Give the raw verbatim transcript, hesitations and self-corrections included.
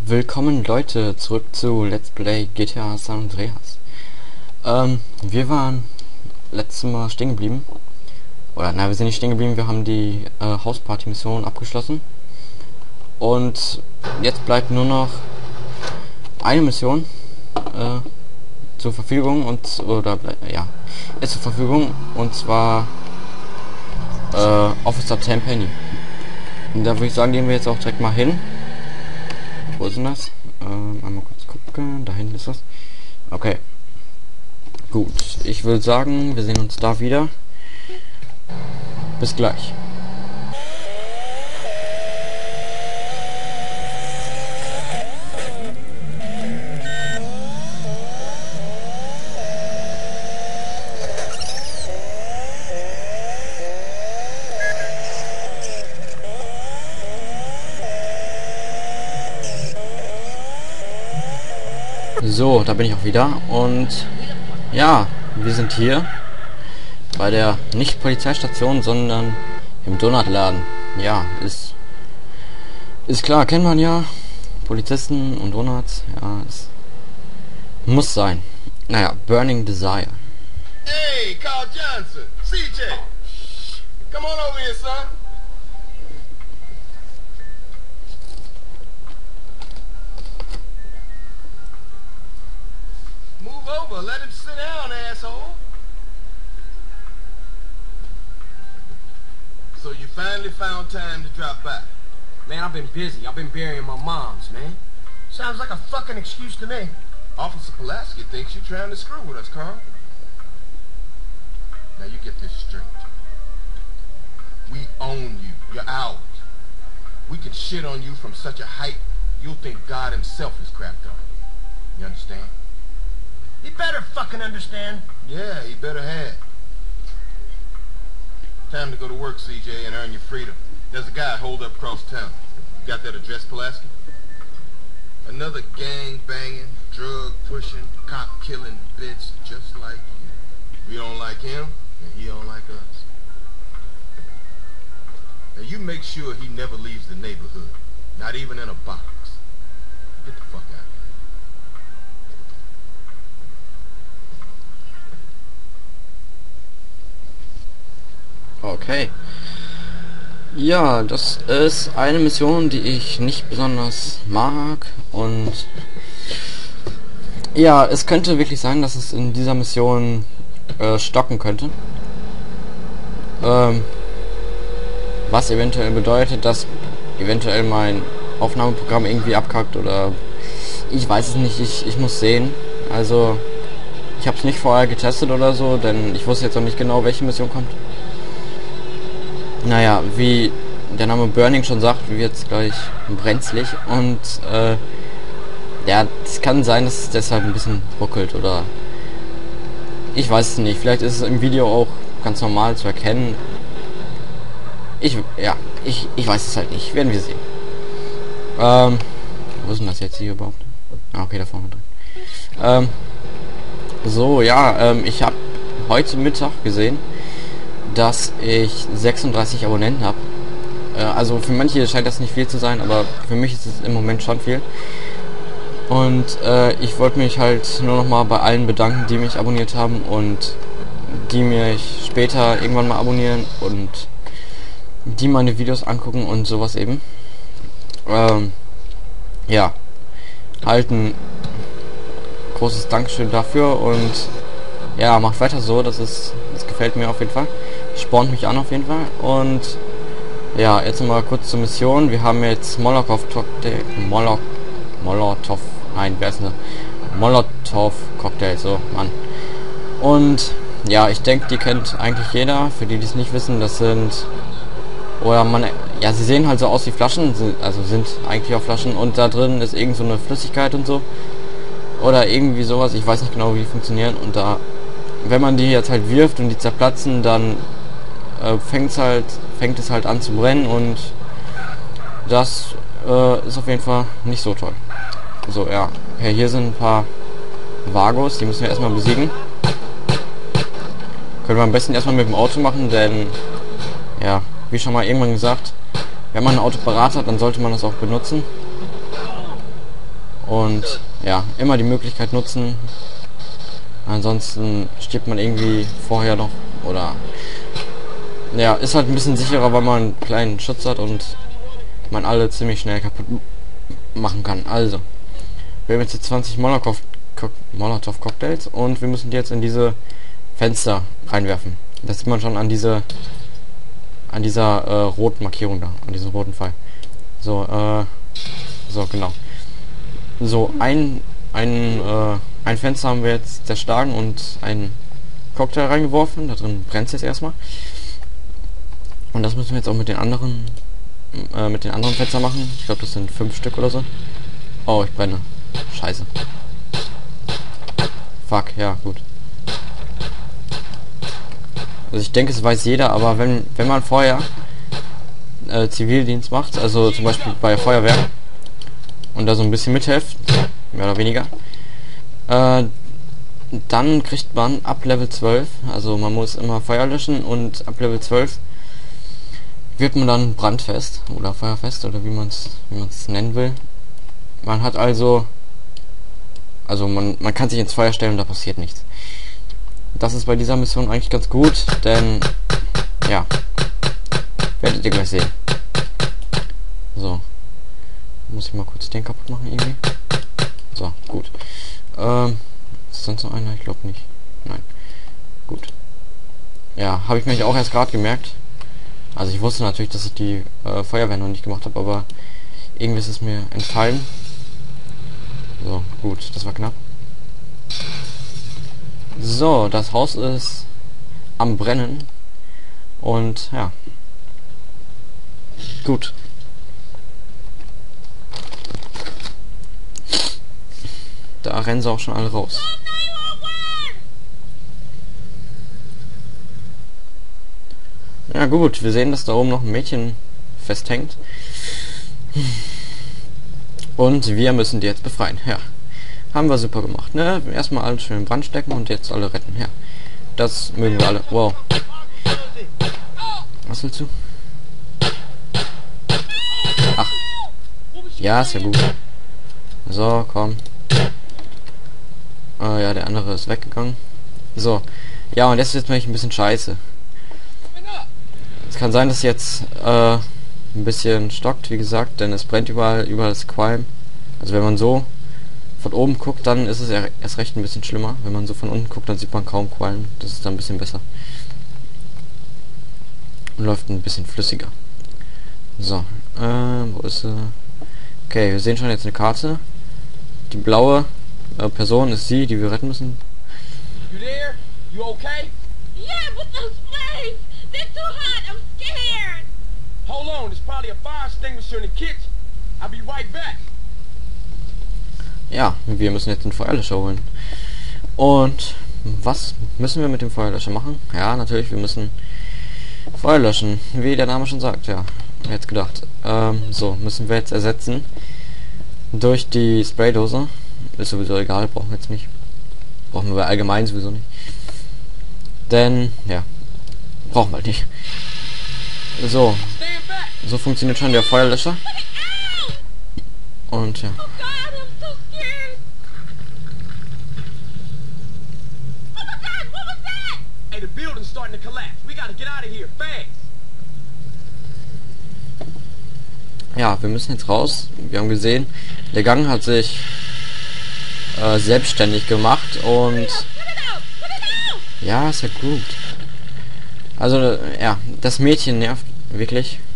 Willkommen Leute, zurück zu Let's Play G T A San Andreas. Ähm, wir waren letztes Mal stehen geblieben. Oder nein, wir sind nicht stehen geblieben, wir haben die äh, Hausparty-Mission abgeschlossen. Und jetzt bleibt nur noch eine Mission äh, zur Verfügung und oder ja, ist zur Verfügung und zwar äh, Officer Tenpenny. Und da würde ich sagen, gehen wir jetzt auch direkt mal hin. Wo ist denn das? Ähm, einmal kurz gucken. Da hinten ist das. Okay. Gut. Ich würde sagen, wir sehen uns da wieder. Bis gleich. So, da bin ich auch wieder und ja, wir sind hier bei der nicht Polizeistation, sondern im Donutladen. Ja, ist ist klar, kennt man ja, Polizisten und Donuts, ja, es muss sein. Naja, Burning Desire. Hey, Carl Johnson, C J, come on over here, son. Move over, let him sit down, asshole. So you finally found time to drop by. Man, I've been busy. I've been burying my moms, man. Sounds like a fucking excuse to me. Officer Pulaski thinks you're trying to screw with us, Carl. Now you get this straight. We own you. You're ours. We can shit on you from such a height, you'll think God himself is crapped on you. You understand? He better fucking understand. Yeah, he better have. Time to go to work, C J, and earn your freedom. There's a guy holed up across town. You got that address, Pulaski? Another gang-banging, drug-pushing, cop-killing bitch just like you. We don't like him, and he don't like us. Now you make sure he never leaves the neighborhood. Not even in a box. Get the fuck out. Okay. Ja, das ist eine Mission, die ich nicht besonders mag und ja, es könnte wirklich sein, dass es in dieser Mission äh, stocken könnte. Ähm, was eventuell bedeutet, dass eventuell mein Aufnahmeprogramm irgendwie abkackt oder ich weiß es nicht, ich, ich muss sehen. Also, ich habe es nicht vorher getestet oder so, denn ich wusste jetzt noch nicht genau, welche Mission kommt. Naja, wie der Name Burning schon sagt, wird es gleich brenzlig und äh, ja, es kann sein, dass es deshalb ein bisschen ruckelt oder ich weiß es nicht, vielleicht ist es im Video auch ganz normal zu erkennen. Ich, ja, ich, ich weiß es halt nicht, werden wir sehen. Ähm, wo ist denn das jetzt hier überhaupt? Ah, okay, da vorne drin. Ähm, so, ja, ähm, ich habe heute Mittag gesehen, dass ich sechsunddreißig Abonnenten habe. Äh, also für manche scheint das nicht viel zu sein, aber für mich ist es im Moment schon viel. Und äh, ich wollte mich halt nur noch mal bei allen bedanken, die mich abonniert haben und die mich später irgendwann mal abonnieren und die meine Videos angucken und sowas eben. Ähm, ja, halt ein großes Dankeschön dafür und ja, macht weiter so, das ist, das gefällt mir auf jeden Fall. Spornt mich an auf jeden Fall. Und ja, jetzt mal kurz zur Mission. Wir haben jetzt Molotov-Cocktail. Molotov. Molotov. Nein, wer ist denn das? Molotov-Cocktail, so, Mann. Und ja, ich denke, die kennt eigentlich jeder. Für die, die es nicht wissen, das sind. Oder man. Ja, sie sehen halt so aus wie Flaschen. Also sind eigentlich auch Flaschen. Und da drin ist irgend so eine Flüssigkeit und so. Oder irgendwie sowas. Ich weiß nicht genau, wie die funktionieren. Und da. Wenn man die jetzt halt wirft und die zerplatzen, dann äh, fängt's halt, fängt es halt an zu brennen und das äh, ist auf jeden Fall nicht so toll. So, ja. Okay, hier sind ein paar Vagos, die müssen wir erstmal besiegen. Können wir am besten erstmal mit dem Auto machen, denn ja, wie schon mal irgendwann gesagt, wenn man ein Auto parat hat, dann sollte man das auch benutzen. Und ja, immer die Möglichkeit nutzen. Ansonsten stirbt man irgendwie vorher noch. Oder ja, ist halt ein bisschen sicherer, weil man einen kleinen Schutz hat und man alle ziemlich schnell kaputt machen kann. Also, wir haben jetzt zwanzig Molotov Molotov Cocktails und wir müssen die jetzt in diese Fenster reinwerfen. Das sieht man schon an diese an dieser äh, roten Markierung da, an diesem roten Pfeil. So, äh, so genau. So, ein ein äh, ein Fenster haben wir jetzt zerschlagen und einen Cocktail reingeworfen. Da drin brennt es jetzt erstmal. Und das müssen wir jetzt auch mit den anderen äh, mit den anderen Fenstern machen. Ich glaube, das sind fünf Stück oder so. Oh, ich brenne. Scheiße. Fuck, ja, gut. Also ich denke, es weiß jeder, aber wenn wenn man vorher äh, Zivildienst macht, also zum Beispiel bei der Feuerwehr und da so ein bisschen mithilft, mehr oder weniger, äh, dann kriegt man ab Level zwölf, also man muss immer Feuer löschen und ab Level zwölf wird man dann brandfest oder feuerfest oder wie man es wie man es nennen will. Man hat also also man man kann sich ins Feuer stellen und da passiert nichts. Das ist bei dieser Mission eigentlich ganz gut, denn ja, werdet ihr gleich sehen. So, muss ich mal kurz den kaputt machen irgendwie. So, gut. Ähm, ist sonst noch einer? Ich glaube nicht. Nein. Gut. Ja, habe ich mir auch erst gerade gemerkt. Also ich wusste natürlich, dass ich die äh, Feuerwehr noch nicht gemacht habe, aber irgendwie ist es mir entfallen. So, gut, das war knapp. So, das Haus ist am Brennen. Und ja. Gut. Da rennen sie auch schon alle raus. Ja gut, wir sehen, dass da oben noch ein Mädchen festhängt. Und wir müssen die jetzt befreien. Ja. Haben wir super gemacht, ne? Erstmal alles schön in Brand stecken und jetzt alle retten. Ja. Das mögen wir alle. Wow. Was willst du? Ach. Ja, ist ja gut. So, komm. Ah ja, der andere ist weggegangen. So. Ja, und das ist jetzt nämlich ein bisschen scheiße. Es kann sein, dass jetzt äh, ein bisschen stockt, wie gesagt, denn es brennt überall, überall ist Qualm. Also wenn man so von oben guckt, dann ist es erst recht ein bisschen schlimmer. Wenn man so von unten guckt, dann sieht man kaum Qualm. Das ist dann ein bisschen besser. Und läuft ein bisschen flüssiger. So, äh, wo ist sie? Okay, wir sehen schon jetzt eine Karte. Die blaue äh, Person ist sie, die wir retten müssen. You there? You okay? Yeah, but those flames! They're too hot! I'm scared! Hold on, there's probably a fire extinguisher in the kitchen. I'll be right back. Ja, wir müssen jetzt den Feuerlöscher holen. Und was müssen wir mit dem Feuerlöscher machen? Ja, natürlich, wir müssen Feuer löschen, wie der Name schon sagt, ja. Jetzt gedacht. Ähm, so, müssen wir jetzt ersetzen durch die Spraydose. Ist sowieso egal, brauchen wir jetzt nicht. Brauchen wir allgemein sowieso nicht. Denn, ja, brauchen wir halt nicht. So, so funktioniert schon der Feuerlöscher. Und ja. Hey, the building's starting to collapse. We gotta get out of here fast. Ja, wir müssen jetzt raus. Wir haben gesehen, der Gang hat sich äh, selbstständig gemacht und ja, ist ja gut. Also ja, das Mädchen nervt wirklich.